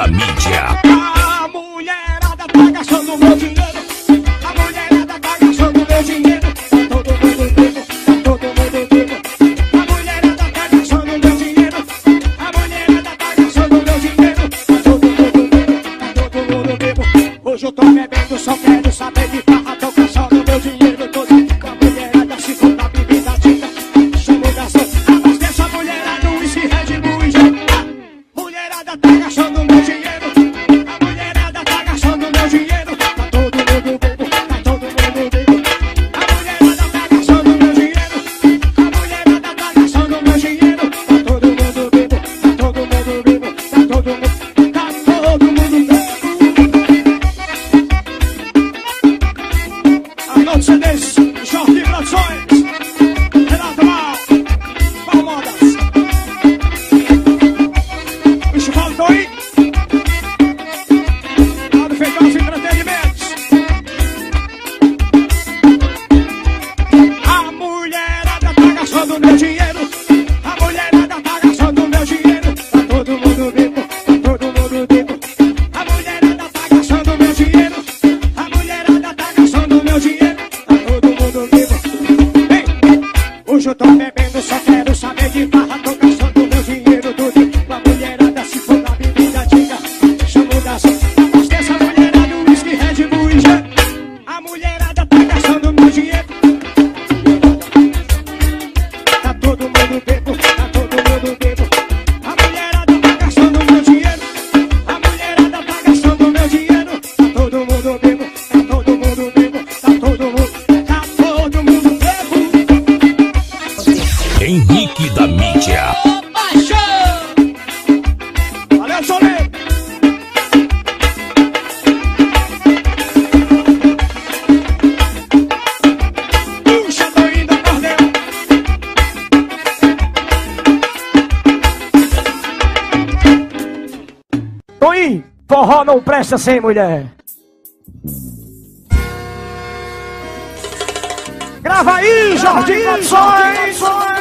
da mídia. A mulherada tá gastando meu dinheiro. A mulherada tá gastando meu dinheiro. Tá todo mundo bebo, tá todo mundo bebo. A mulherada tá gastando meu dinheiro. A mulherada tá gastando meu dinheiro. Tá todo mundo bebo, tá todo mundo bebo. Hoje eu tô bebendo, só quero saber de farra. Tô gastando meu dinheiro todo. A mulherada se for na bebida dica. Chamo garçom, abasteça a mulherada, uísque, Red Bull e gin. Mulherada tá gastando meu dinheiro. A mulherada tá gastando meu dinheiro. Tá todo mundo bebo, tá todo mundo bebo. A mulherada tá gastando meu dinheiro. A mulherada tá gastando meu dinheiro. Tá todo mundo bebo, tá todo mundo bebo. Tá todo mundo bebo. Anote CDs, Jorge Produções, Renato Mal, Palmodas, Bicho Faltou aí, Lado Feijão Entretenimentos. A mulherada tá gastando meu dinheiro. A mulherada tá gastando meu dinheiro. Tá todo mundo bebo, tá todo mundo bebo. A mulherada tá gastando meu dinheiro. A mulherada tá gastando meu dinheiro. Tá todo mundo bebo. Ei, hoje eu tô bebendo, só quero saber de farra. Tô gastando meu dinheiro tudo. A mulherada se for na bebida diga. Chamo o garçom, abasteça a mulherada, uísque, Red Bull e gin. A mulherada tá gastando meu dinheiro. Tá todo mundo bebo, tá todo mundo bebo. A mulherada tá gastando meu dinheiro. A mulherada tá gastando meu dinheiro. Tá todo mundo bebo, tá todo mundo bebo. Tá todo mundo bebo. Henrique da mídia. Valeu, Soleil! Puxa, tô indo a cordeiro. Toim, forró não presta sem mulher. Grava aí, Jorge Produções.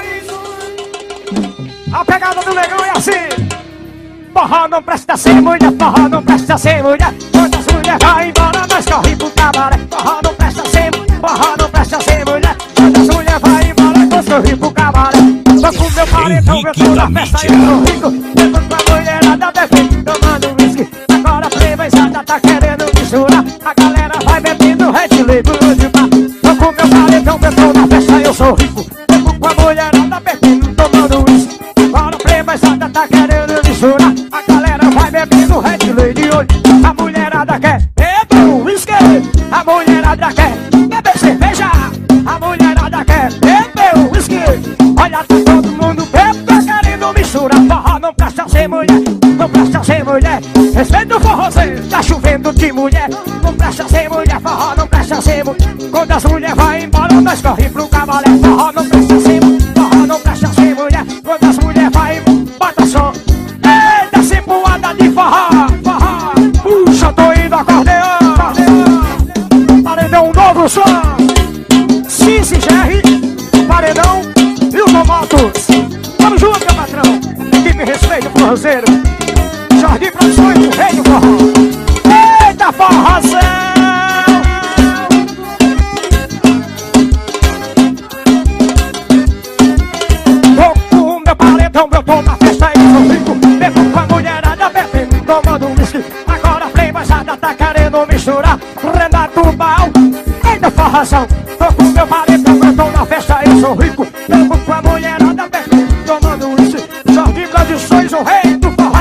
A pegada do negão é assim. Forró não presta sem mulher, forró não presta sem mulher. Quando as mulheres vão embora, nós corre pro cabaré. Forró não presta sem mulher, forró não presta sem mulher. Quando as mulheres vão embora, nós corre pro cabaré. Tô com meu paredão, eu tô na festa e eu tô rico. Depois com a mulherada bebendo, tomando whisky. Agora a prevenzada tá querendo misturar. A galera vai bebendo Red Bull de bar. Tô com meu paredão, eu tô na festa e eu sou rico. Depois com a mulherada bebendo, tomando whisky. Agora a prevenzada tá querendo misturar. A galera vai bebendo Red Bull de olho. A mulherada quer beber whisky. A mulherada quer beber cerveja. A mulherada quer beber whisky. Olha, tá todo mundo bebendo, tá querendo misturar. Forró não presta sem mulher, não presta sem mulher. Respeita o forrozeiro, tá chovendo de mulher. Não presta sem mulher, forró não presta sem mulher. Quando as mulheres vão embora, nós corre pro cabaré. Forró não presta sem mulher, forró não presta sem mulher. Quando as mulheres vão embora, bota som. Eita, cipuada de forró, forró. Puxa, tô indo acordeão, acordeão. Paredão novo som. Cici Jerry, paredão e o Momotos. Vamos junto, meu patrão. Que me respeita o forrozeiro. Jorge Produções, o rei do forró. Eita, forrozão! Tô com o meu paredão, eu tô na festa e sou rico. Bebo com a mulherada, bebendo, tomando whisky. Agora a playboyzada tá querendo misturar. Renato Bal, eita, forrozão. Tô com o meu paredão, eu tô na festa e sou rico. Bebo com a mulherada, bebendo, tomando whisky. Jorge Produções, o rei do forró.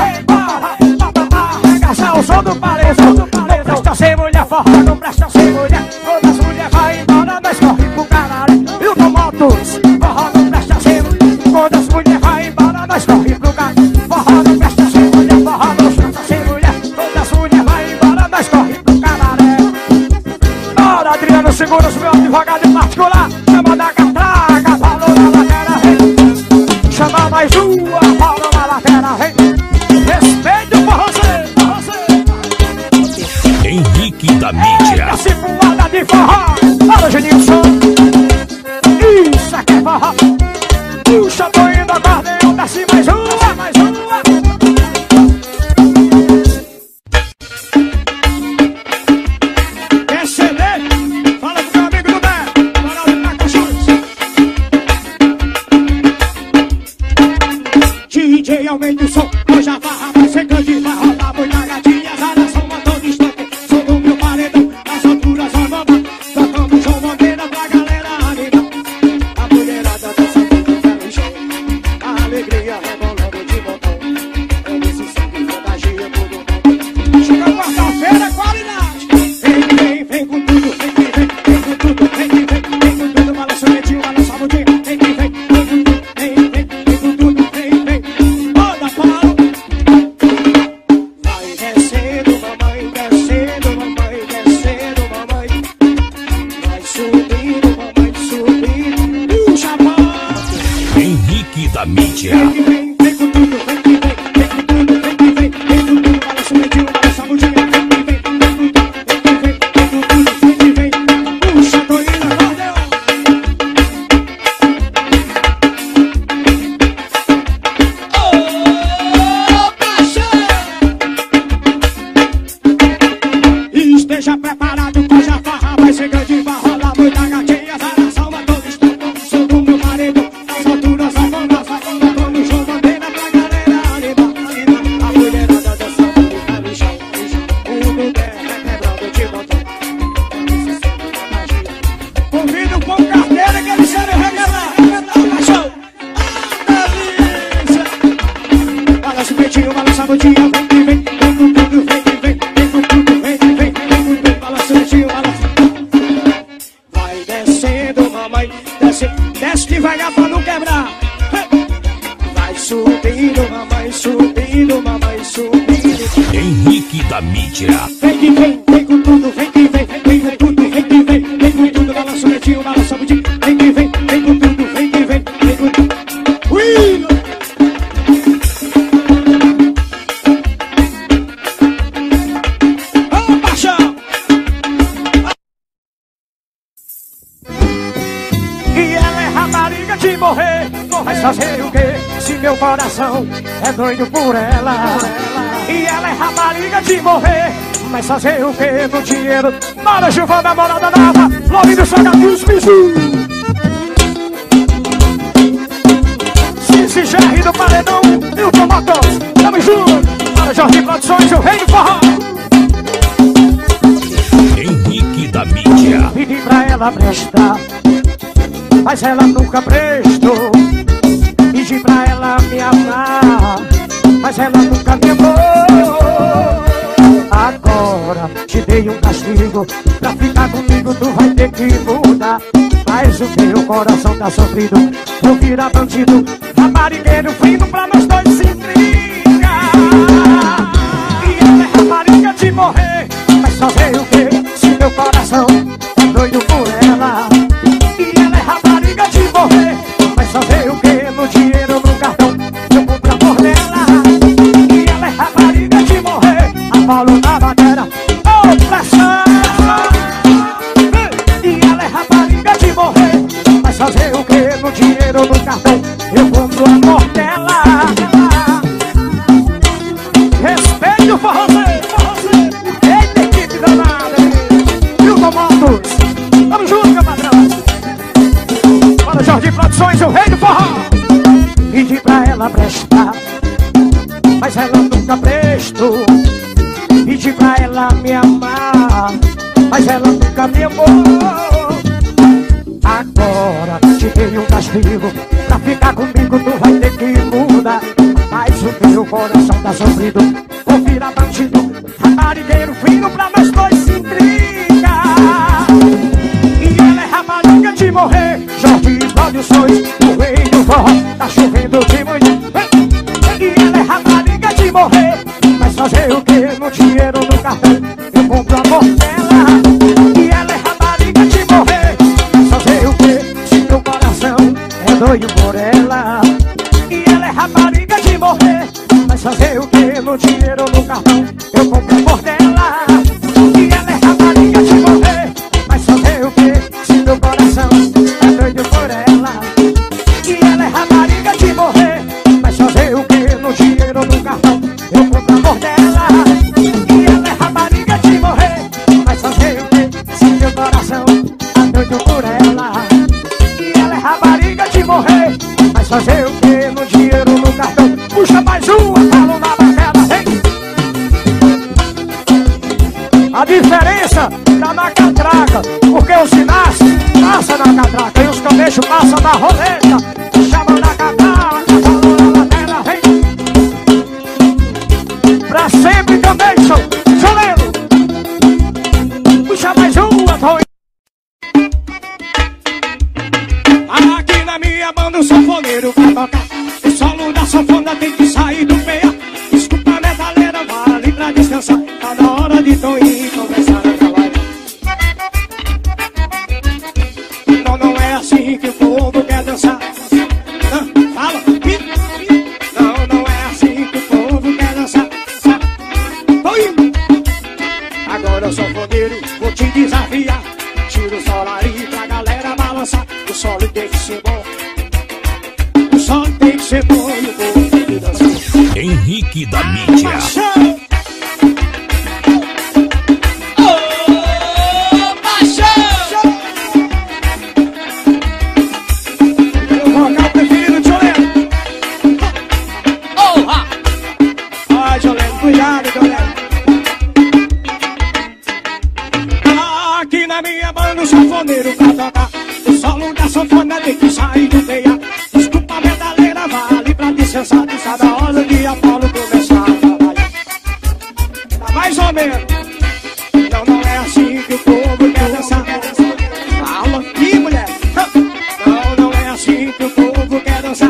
O som do paredão, não presta sem mulher, forró não presta sem mulher. Quando as mulheres vão embora, nós corre pro caralho. E o Momotos, forró não presta sem mulher. Quando as mulheres vão embora, nós corre pro caralho. Forró não presta sem mulher, forró não presta sem mulher. Quando as mulheres vão embora, nós corre pro caralho. Bora, Adriano, segura os meus advogados em particular. Chama da catraca, falou na lateral, rei. Chama mais uma, falou na lateral, rei. Respeite o forrozeiro. Henrique da mídia. Eita, cipuada de forró. Fala, Genilson. Isso aqui é forró. aumente o som. Hoje a farra vai ser grande, vai rolar muita gatinha. A nação a todo instante, sou do meu paredão. As alturas vai mamar, tocando João Bandeira pra galera animar. A mulherada dançando no belo chão, a alegria rebolando de montão. É nesse sangue contagia todo mundo. Chega quarta-feira, qualidade. Vem com tudo, vem com tudo, vem com tudo. Balança o dedinho, balança a bundinha. Vem com tudo, vem. Toda para. Vai descendo, mamãe, descendo, mamãe, descendo, mamãe. Vai subindo, mamãe, subindo. Puxa a mão. Henrique da Mídia. Vem com tudo, vem com tudo, vem com tudo. Balança o dedinho, balança a bundinha. Esteja preparado, pois a farra vai ser grande, vai rolar muita gatinha. A nação a todo instante, sou do meu marido. As alturas vai mandar, tocando João Bandeira pra galera animar. A mulherada dançando no pé no chão, o mulher quebrando de montão. Convido o pão carteira que eles querem requebrar. Paixão, delícia. Balança o peitinho, balança a bundinha, vem com tudo, vem com tudo, vem. Vai descendo, mamãe, desce devagar pra não quebrar. Vai subindo, mamãe, subindo. Henrique da Mídia. Vem com tudo, vem com tudo. Balança o dedinho, balança a bundinha. Vem com tudo, vem com tudo. Ui! Ô, paixão! E ela é rapariga de morrer. Mas fazer o quê? Se meu coração é doido por ela. E ela é rapariga de morrer. Mas fazer o quê? No dinheiro. Bora, Gilvão, namorada nova. Love do Salgadinhos, bicho. Cici Jerry do Paredão. Milton Motos. Tamo junto. Bora, Jorge Produções, o rei do forró. Henrique da Mídia. Pedi pra ela prestar, mas ela nunca prestou. Pedi pra ela me amar, mas ela nunca me amou. Agora te dei um castigo, pra ficar comigo tu vai ter que mudar. Mas o meu coração tá sofrido, vou virar bandido, raparigueiro fino pra nós dois se intrigar. E ela é rapariga de morrer, mas fazer o quê? Se meu coração é doido por ela. E ela é rapariga de morrer, mas fazer o quê? No dinheiro, no cartão, eu compro amor dela. E ela é rapariga de morrer, a Paulo na madeira, oh, pressão. E ela é rapariga de morrer, mas fazer o quê? No dinheiro, no cartão, eu compro amor dela. Respeito o forrozeiro, eita equipe danada, Milton Motos, tamo junto, meu patrão. Bora, Jorge Produções, o rei do forró. Pedi pra ela prestar, mas ela nunca prestou. Pedi pra ela me amar, mas ela nunca me amou. Agora te dei um castigo, pra ficar comigo tu vai ter que mudar. Mas o meu coração tá sofrido, vou virar bandido, raparigueiro fino pra nós dois se intrigar. E ela é rapariga de morrer, Jorge Produções, o rei do forró, tá chovendo de manhã. E ela é rapariga de morrer, mas fazer o quê? No dinheiro, no cartão, eu compro amor dela. E ela é rapariga de morrer, mas fazer o quê? Se meu coração é doido por ela. E ela é rapariga de morrer, mas fazer o quê? No dinheiro, no cartão, eu compro amor dela. E ela é rapariga de morrer, mas fazer o quê? Se meu coração é doido por ela. E ela é rapariga de morrer, mas fazer o quê? No dinheiro, no cartão, eu compro amor dela. E ela é rapariga de morrer, mas fazer o quê? Se meu coração é doido por ela. E ela é rapariga de morrer, mas fazer o quê? No dinheiro, no cartão. Puxa mais um. bicho passa da roleta, chamando a cavalo, a cavalo na tela, vem. Pra sempre também sou Soleno. Puxa mais uma, tô. Aqui na minha banda o sanfoneiro vai tocar. O solo da sanfona tem que sair do meia. Escuta a metaleira, vale pra descansar. Tá na hora de Toninho começar a trabalhar. Não é assim que o povo quer dançar. Fala, não é assim que o povo quer dançar. Toninho. Agora eu sou sanfoneiro, vou te desafiar. Tira o solarinho pra galera balançar. O solo tem que ser bom. O solo tem que ser bom e o povo tem que dançar. Henrique da Mídia. Meu vocal preferido, Jolene. Ai, Jolene, cuidado, Jolene. Aqui na minha banda o sanfoneiro vai tocar. O solo da sanfona tem que sair do meia. Desculpa a medalheira, vale pra descansar. Está da hora de Apolo começar a trabalhar. Tá mais ou menos. Não é assim que o povo quer dançar. Fala aqui, mulher. Não é assim que o povo quer dançar.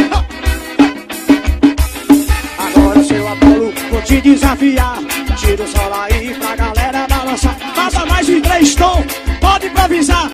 Agora, seu Apolo, vou te desafiar. Tira o sol aí pra galera balançar. Faça mais de 3 tons, pode improvisar.